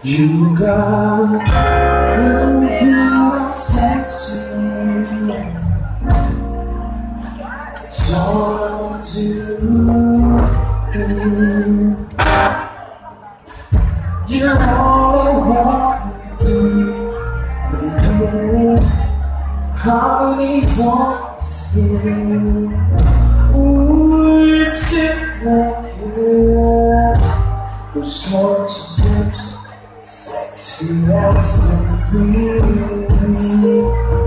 You got good, sexy. It's all to you. You're all I want to do. Harmonies on skin. Ooh, it's different here. Those gorgeous lips, sexy as the free.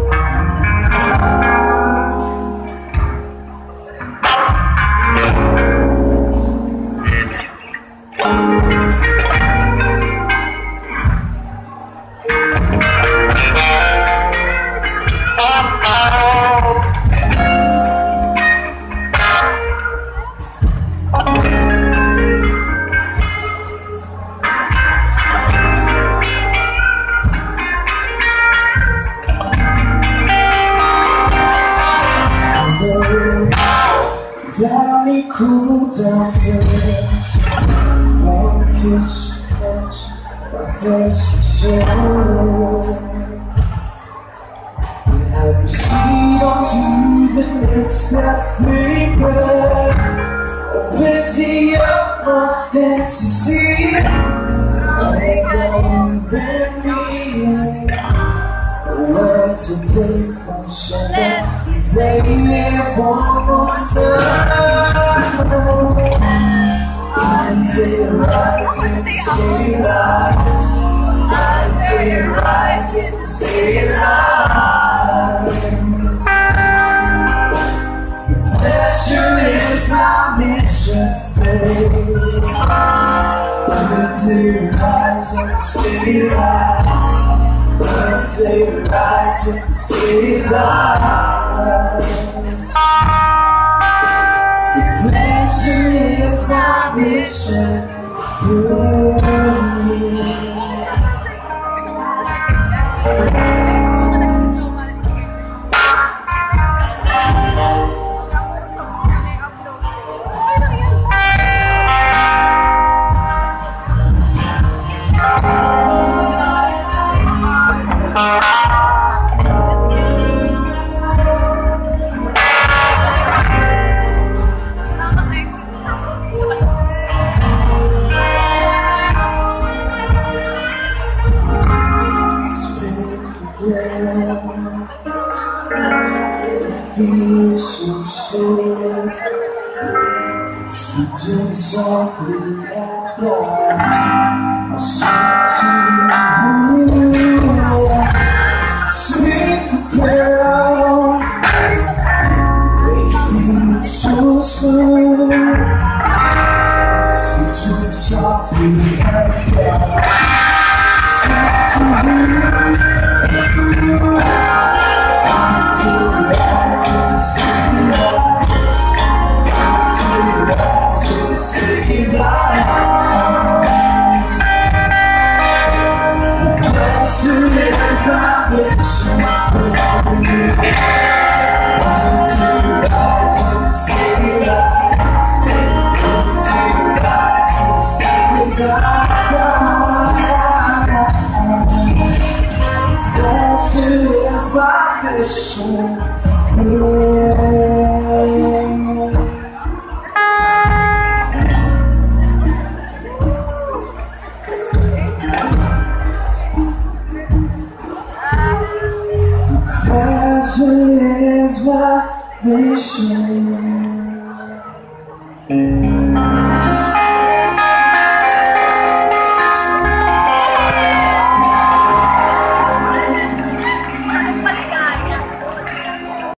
Let me cool down first. One kiss, touch, my face is yours. I proceed on to the next step, baby. Plenty of my ecstasy. I don't me. Word to play from somewhere. Baby, one more time. Until rising, stay light. Until rising, stay light. Pleasure is my mission, baby. Until rising, stay light. Until rising, stay light. Pleasure is my mission. It feels so slow. Speak to me softly and loud. I'll speak to you. Sweet girl. It feels so slow. Speak to me softly and loud. Speak to you. Pleasure is my mission.